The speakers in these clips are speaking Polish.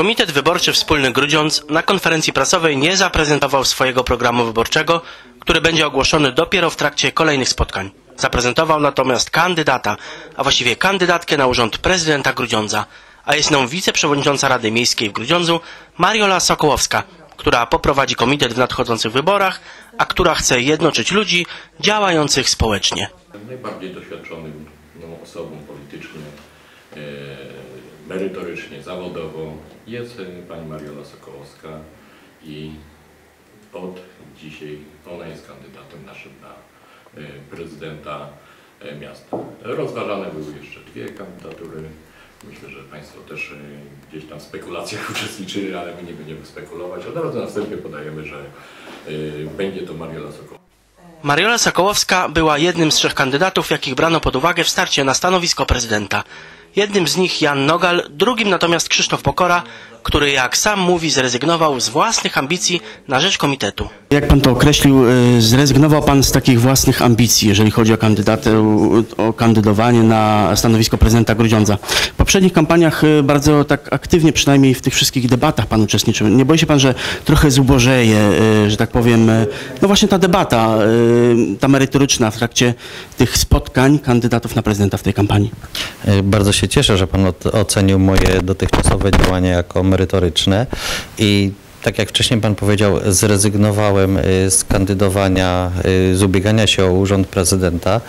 Komitet Wyborczy Wspólny Grudziądz na konferencji prasowej nie zaprezentował swojego programu wyborczego, który będzie ogłoszony dopiero w trakcie kolejnych spotkań. Zaprezentował natomiast kandydata, a właściwie kandydatkę na urząd prezydenta Grudziądza, a jest nią wiceprzewodnicząca Rady Miejskiej w Grudziądzu Mariola Sokołowska, która poprowadzi komitet w nadchodzących wyborach, a która chce jednoczyć ludzi działających społecznie. Najbardziej doświadczonym osobą politycznie, merytorycznie, zawodowo jest pani Mariola Sokołowska i od dzisiaj ona jest kandydatem naszym na prezydenta miasta. Rozważane były jeszcze dwie kandydatury. Myślę, że Państwo też gdzieś tam w spekulacjach uczestniczyli, ale my nie będziemy spekulować. Od razu na wstępie podajemy, że będzie to Mariola Sokołowska. Mariola Sokołowska była jednym z 3 kandydatów, jakich brano pod uwagę w starcie na stanowisko prezydenta. Jednym z nich Jan Nogal, drugim natomiast Krzysztof Pokora, który, jak sam mówi, zrezygnował z własnych ambicji na rzecz komitetu. Jak pan to określił, zrezygnował pan z takich własnych ambicji, jeżeli chodzi o kandydowanie na stanowisko prezydenta Grudziądza. W poprzednich kampaniach bardzo tak aktywnie, przynajmniej w tych wszystkich debatach pan uczestniczył. Nie boi się pan, że trochę zubożeje, że tak powiem, no właśnie ta debata, ta merytoryczna w trakcie tych spotkań kandydatów na prezydenta w tej kampanii? Bardzo się cieszę, że pan ocenił moje dotychczasowe działania jako merytoryczne i tak jak wcześniej pan powiedział, zrezygnowałem z kandydowania, z ubiegania się o urząd prezydenta.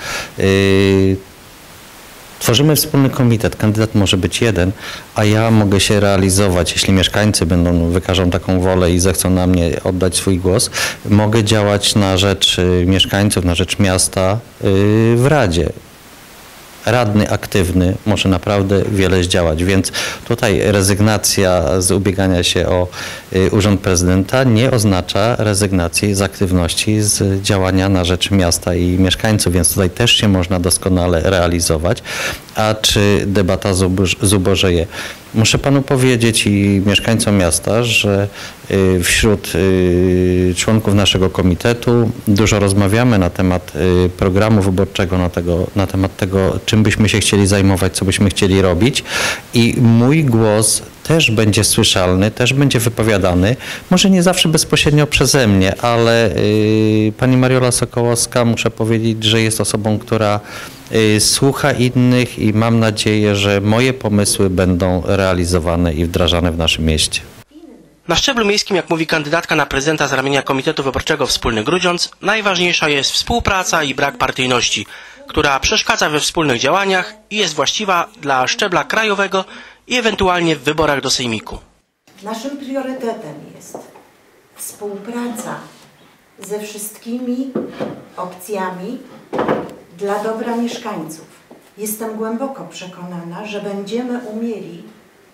Tworzymy wspólny komitet, kandydat może być jeden, a ja mogę się realizować, jeśli mieszkańcy wykażą taką wolę i zechcą na mnie oddać swój głos, mogę działać na rzecz mieszkańców, na rzecz miasta w Radzie. Radny aktywny może naprawdę wiele zdziałać, więc tutaj rezygnacja z ubiegania się o urząd prezydenta nie oznacza rezygnacji z aktywności, z działania na rzecz miasta i mieszkańców, więc tutaj też się można doskonale realizować. A czy debata zubożeje? Muszę panu powiedzieć i mieszkańcom miasta, że wśród członków naszego komitetu dużo rozmawiamy na temat programu wyborczego, na temat tego, czym byśmy się chcieli zajmować, co byśmy chcieli robić i mój głos też będzie słyszalny, też będzie wypowiadany, może nie zawsze bezpośrednio przeze mnie, ale pani Mariola Sokołowska, muszę powiedzieć, że jest osobą, która słucha innych i mam nadzieję, że moje pomysły będą realizowane i wdrażane w naszym mieście. Na szczeblu miejskim, jak mówi kandydatka na prezydenta z ramienia Komitetu Wyborczego Wspólny Grudziądz, najważniejsza jest współpraca i brak partyjności, która przeszkadza we wspólnych działaniach i jest właściwa dla szczebla krajowego i ewentualnie w wyborach do sejmiku. Naszym priorytetem jest współpraca ze wszystkimi opcjami dla dobra mieszkańców. Jestem głęboko przekonana, że będziemy umieli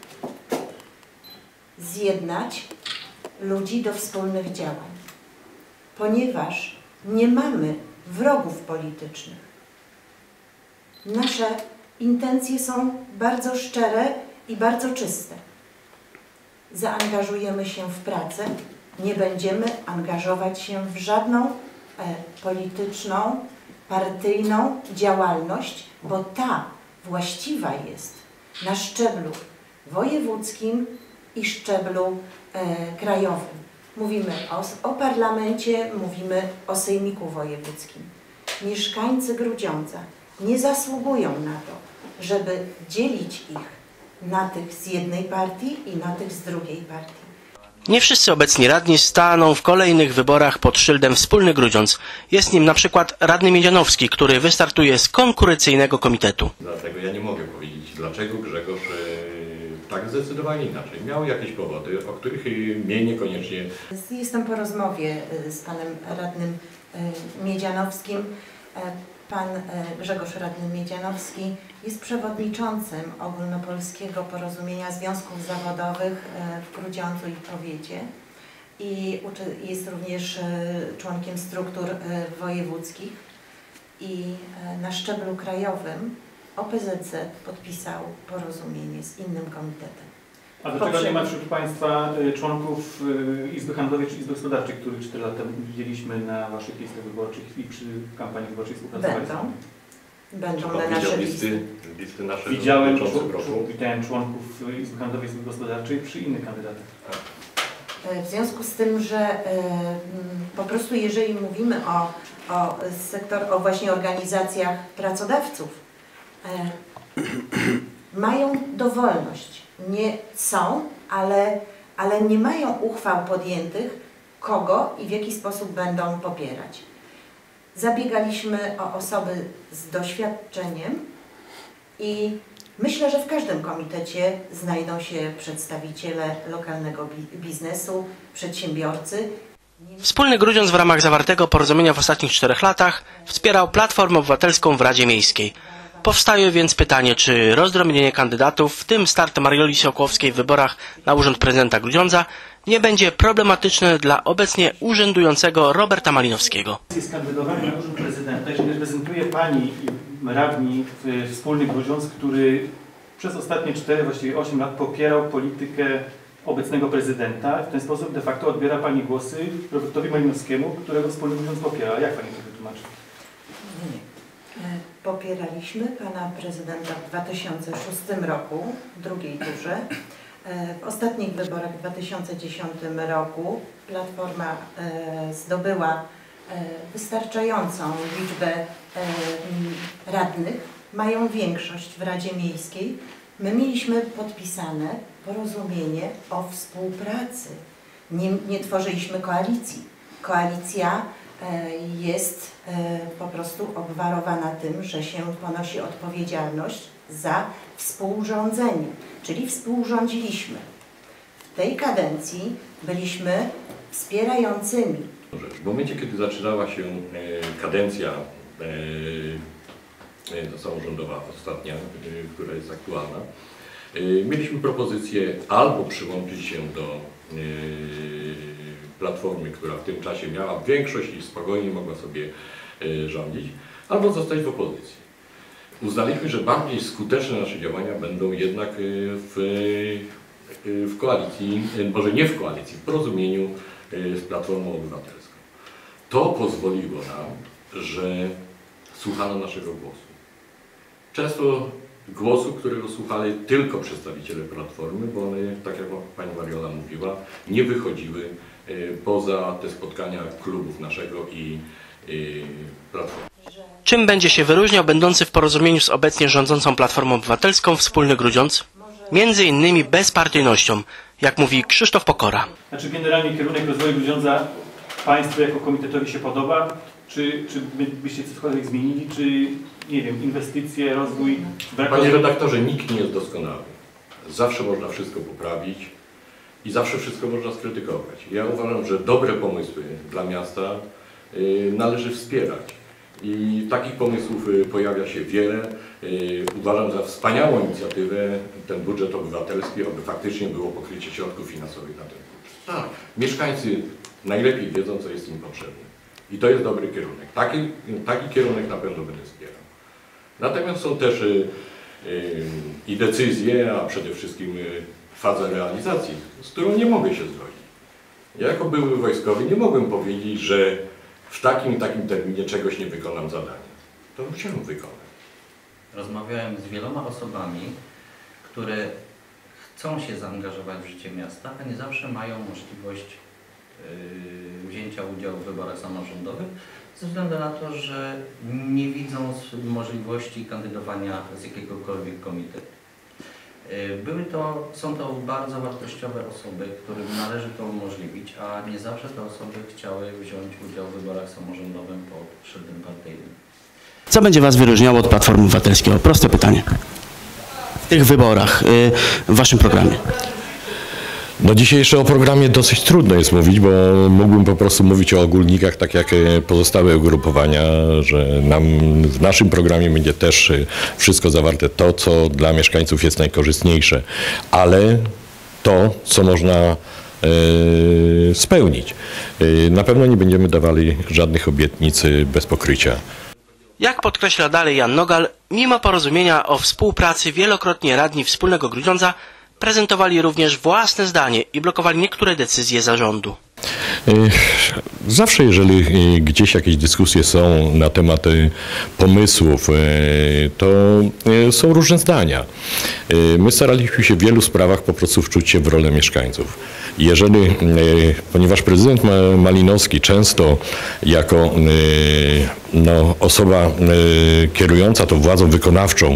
zjednać ludzi do wspólnych działań, ponieważ nie mamy wrogów politycznych. Nasze intencje są bardzo szczere i bardzo czyste. Zaangażujemy się w pracę, nie będziemy angażować się w żadną polityczną, partyjną działalność, bo ta właściwa jest na szczeblu wojewódzkim i szczeblu krajowym. Mówimy o parlamencie, mówimy o sejmiku wojewódzkim. Mieszkańcy Grudziądza nie zasługują na to, żeby dzielić ich na tych z jednej partii i na tych z drugiej partii. Nie wszyscy obecni radni staną w kolejnych wyborach pod szyldem Wspólny Grudziądz. Jest nim na przykład radny Miedzianowski, który wystartuje z konkurencyjnego komitetu. Dlatego ja nie mogę powiedzieć, dlaczego Grzegorz tak zdecydowanie inaczej. Miał jakieś powody, o których mnie niekoniecznie... Jestem po rozmowie z panem radnym Miedzianowskim. Pan Grzegorz radny Miedzianowski jest przewodniczącym Ogólnopolskiego Porozumienia Związków Zawodowych w Grudziądzu i powiecie i jest również członkiem struktur wojewódzkich i na szczeblu krajowym OPZZ podpisał porozumienie z innym komitetem. A dlaczego nie ma wśród Państwa członków Izby Handlowej czy Izby Gospodarczej, których 4 lata widzieliśmy na Waszych listach wyborczych i przy kampanii wyborczej współpracowali? będą Pan na nasze widział listy. listy nasze Widziałem członków Izby Handlowej i Izby Gospodarczej przy innych kandydatach. W związku z tym, że po prostu jeżeli mówimy o właśnie organizacjach pracodawców, mają dowolność. Nie są, ale nie mają uchwał podjętych, kogo i w jaki sposób będą popierać. Zabiegaliśmy o osoby z doświadczeniem i myślę, że w każdym komitecie znajdą się przedstawiciele lokalnego biznesu, przedsiębiorcy. Wspólny Grudziądz w ramach zawartego porozumienia w ostatnich 4 latach wspierał Platformę Obywatelską w Radzie Miejskiej. Powstaje więc pytanie, czy rozdrobnienie kandydatów, w tym start Marioli Sokołowskiej w wyborach na urząd prezydenta Grudziądza, nie będzie problematyczne dla obecnie urzędującego Roberta Malinowskiego. Jest kandydowanie na urząd prezydenta, jeżeli reprezentuje Pani radni Wspólny Grudziądz, który przez ostatnie 4, właściwie 8 lat popierał politykę obecnego prezydenta. W ten sposób de facto odbiera Pani głosy Robertowi Malinowskiemu, którego Wspólny Grudziądz popiera. Jak Pani to wytłumaczy? Popieraliśmy pana prezydenta w 2006 roku, w drugiej turze. W ostatnich wyborach w 2010 roku Platforma zdobyła wystarczającą liczbę radnych, mają większość w Radzie Miejskiej. My mieliśmy podpisane porozumienie o współpracy. Nie tworzyliśmy koalicji. Koalicja jest po prostu obwarowana tym, że się ponosi odpowiedzialność za współrządzenie, czyli współrządziliśmy. W tej kadencji byliśmy wspierającymi. W momencie, kiedy zaczynała się kadencja samorządowa ostatnia, która jest aktualna, mieliśmy propozycję albo przyłączyć się do Platformy, która w tym czasie miała większość i spokojnie mogła sobie rządzić, albo zostać w opozycji. Uznaliśmy, że bardziej skuteczne nasze działania będą jednak w koalicji, może nie w koalicji, w porozumieniu z Platformą Obywatelską. To pozwoliło nam, że słuchano naszego głosu. Często głosu, którego słuchali tylko przedstawiciele Platformy, bo one, tak jak Pani Mariola mówiła, nie wychodziły poza te spotkania klubów naszego i Platformy. Czym będzie się wyróżniał będący w porozumieniu z obecnie rządzącą Platformą Obywatelską Wspólny Grudziądz? Między innymi bezpartyjnością, jak mówi Krzysztof Pokora. Znaczy generalnie kierunek rozwoju Grudziądza Państwu jako komitetowi się podoba? Czy byście cokolwiek zmienili? Czy, nie wiem, inwestycje, rozwój? Panie redaktorze, nikt nie jest doskonały. Zawsze można wszystko poprawić i zawsze wszystko można skrytykować. Ja uważam, że dobre pomysły dla miasta należy wspierać. I takich pomysłów pojawia się wiele. Uważam za wspaniałą inicjatywę ten budżet obywatelski, aby faktycznie było pokrycie środków finansowych na ten budżet. Tak, mieszkańcy najlepiej wiedzą, co jest im potrzebne. I to jest dobry kierunek. Taki kierunek na pewno będę wspierał. Natomiast są też i decyzje, a przede wszystkim faza realizacji, z którą nie mogę się zgodzić. Ja jako były wojskowy nie mogłem powiedzieć, że w takim i takim terminie czegoś nie wykonam zadania. To musiałem wykonać. Rozmawiałem z wieloma osobami, które chcą się zaangażować w życie miasta, a nie zawsze mają możliwość wzięcia udziału w wyborach samorządowych ze względu na to, że nie widzą możliwości kandydowania z jakiegokolwiek komitetu. Są to bardzo wartościowe osoby, którym należy to umożliwić, a nie zawsze te osoby chciały wziąć udział w wyborach samorządowych pod szyldem partyjnym. Co będzie Was wyróżniało od Platformy Obywatelskiej? Proste pytanie. W tych wyborach, w Waszym programie. No dzisiaj jeszcze o programie dosyć trudno jest mówić, bo mógłbym po prostu mówić o ogólnikach, tak jak pozostałe ugrupowania, że w naszym programie będzie też wszystko zawarte to, co dla mieszkańców jest najkorzystniejsze, ale to, co można spełnić. Na pewno nie będziemy dawali żadnych obietnic bez pokrycia. Jak podkreśla dalej Jan Nogal, mimo porozumienia o współpracy wielokrotnie radni Wspólnego Grudziądza prezentowali również własne zdanie i blokowali niektóre decyzje zarządu. Zawsze, jeżeli gdzieś jakieś dyskusje są na temat pomysłów, to są różne zdania. My staraliśmy się w wielu sprawach po prostu wczuć się w rolę mieszkańców. Jeżeli, ponieważ prezydent Malinowski często jako osoba kierująca tą władzą wykonawczą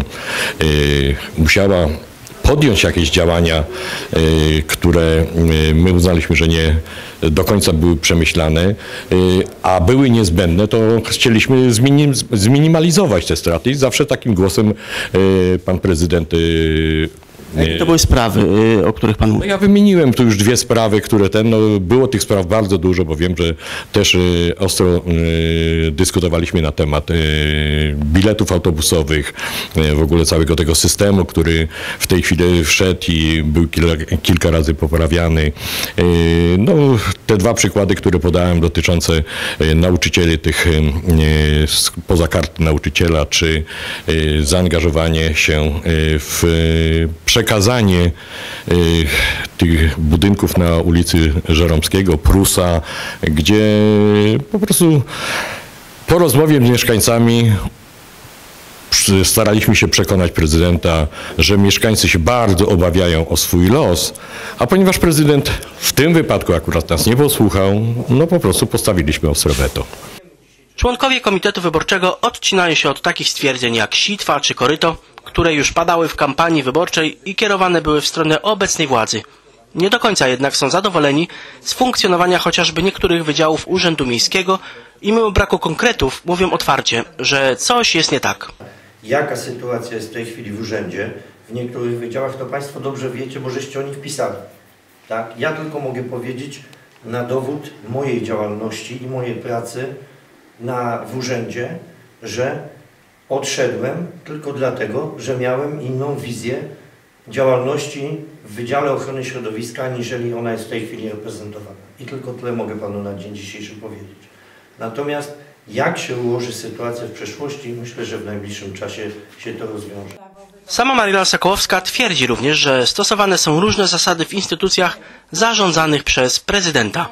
musiała podjąć jakieś działania, które my uznaliśmy, że nie do końca były przemyślane, a były niezbędne, to chcieliśmy zminimalizować te straty i zawsze takim głosem pan prezydent. Jakie to były sprawy, o których pan mówi? Ja wymieniłem tu już 2 sprawy, które było tych spraw bardzo dużo, bo wiem, że też ostro dyskutowaliśmy na temat biletów autobusowych, w ogóle całego tego systemu, który w tej chwili wszedł i był kilka razy poprawiany. Te 2 przykłady, które podałem dotyczące nauczycieli tych poza karty nauczyciela, czy zaangażowanie się w przekazanie tych budynków na ulicy Żeromskiego, Prusa, gdzie po prostu po rozmowie z mieszkańcami staraliśmy się przekonać prezydenta, że mieszkańcy się bardzo obawiają o swój los, a ponieważ prezydent w tym wypadku akurat nas nie posłuchał, po prostu postawiliśmy ostre weto. Członkowie Komitetu Wyborczego odcinają się od takich stwierdzeń jak sitwa czy koryto, które już padały w kampanii wyborczej i kierowane były w stronę obecnej władzy. Nie do końca jednak są zadowoleni z funkcjonowania chociażby niektórych wydziałów Urzędu Miejskiego i mimo braku konkretów mówią otwarcie, że coś jest nie tak. Jaka sytuacja jest w tej chwili w urzędzie, w niektórych wydziałach, to Państwo dobrze wiecie, bo żeście o nich pisali. Tak? Ja tylko mogę powiedzieć na dowód mojej działalności i mojej pracy w urzędzie, że odszedłem tylko dlatego, że miałem inną wizję działalności w Wydziale Ochrony Środowiska, aniżeli ona jest w tej chwili reprezentowana. I tylko tyle mogę Panu na dzień dzisiejszy powiedzieć. Natomiast jak się ułoży sytuacja w przyszłości, myślę, że w najbliższym czasie się to rozwiąże. Sama Mariola Sokołowska twierdzi również, że stosowane są różne zasady w instytucjach zarządzanych przez prezydenta.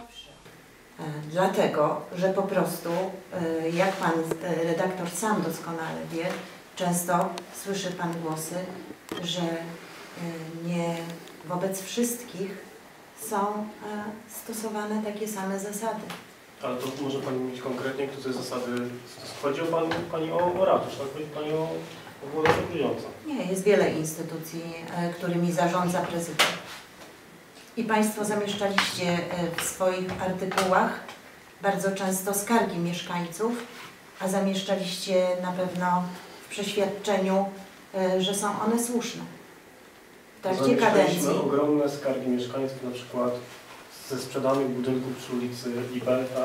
Dlatego, że po prostu, jak pan redaktor sam doskonale wie, często słyszy pan głosy, że nie wobec wszystkich są stosowane takie same zasady. Ale to może Pani mówić konkretnie, które zasady... Chodzi o Pani o ratusz, tak? Chodzi Pani o władzę kierującą. Nie, jest wiele instytucji, którymi zarządza prezydent. I Państwo zamieszczaliście w swoich artykułach bardzo często skargi mieszkańców, a zamieszczaliście na pewno w przeświadczeniu, że są one słuszne. W trakcie kadencji. Ogromne skargi mieszkańców, na przykład ze sprzedanych budynków przy ulicy Liberta,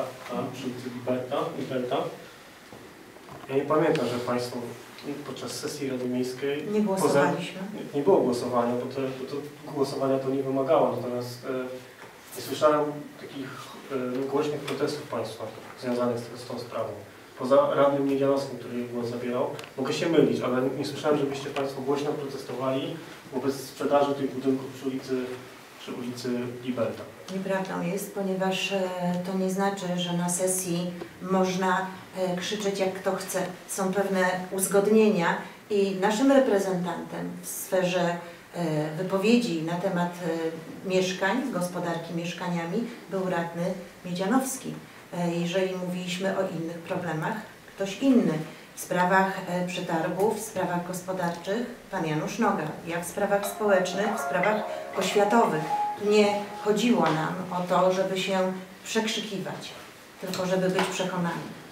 Ja nie pamiętam, że Państwo podczas sesji Rady Miejskiej... Nie głosowaliśmy. Nie było głosowania, bo to głosowania to nie wymagało, natomiast nie słyszałem takich głośnych protestów Państwa związanych z tą sprawą. Poza radnym Niedzianowskim, który głos zabierał, mogę się mylić, ale nie słyszałem, żebyście Państwo głośno protestowali wobec sprzedaży tych budynków przy ulicy Liberta. Nieprawdą jest, ponieważ to nie znaczy, że na sesji można krzyczeć jak kto chce. Są pewne uzgodnienia i naszym reprezentantem w sferze wypowiedzi na temat mieszkań, gospodarki mieszkaniami był radny Miedzianowski. Jeżeli mówiliśmy o innych problemach, ktoś inny. W sprawach przetargów, w sprawach gospodarczych pan Janusz Nogal. Ja w sprawach społecznych, w sprawach oświatowych. Nie chodziło nam o to, żeby się przekrzykiwać, tylko żeby być przekonani.